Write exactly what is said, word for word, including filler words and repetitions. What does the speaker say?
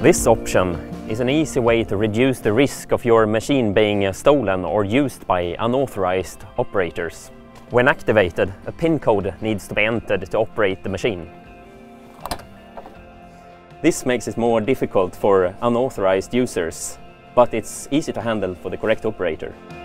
This option is an easy way to reduce the risk of your machine being stolen or used by unauthorized operators. When activated, a PIN code needs to be entered to operate the machine. This makes it more difficult for unauthorized users, but it's easy to handle for the correct operator.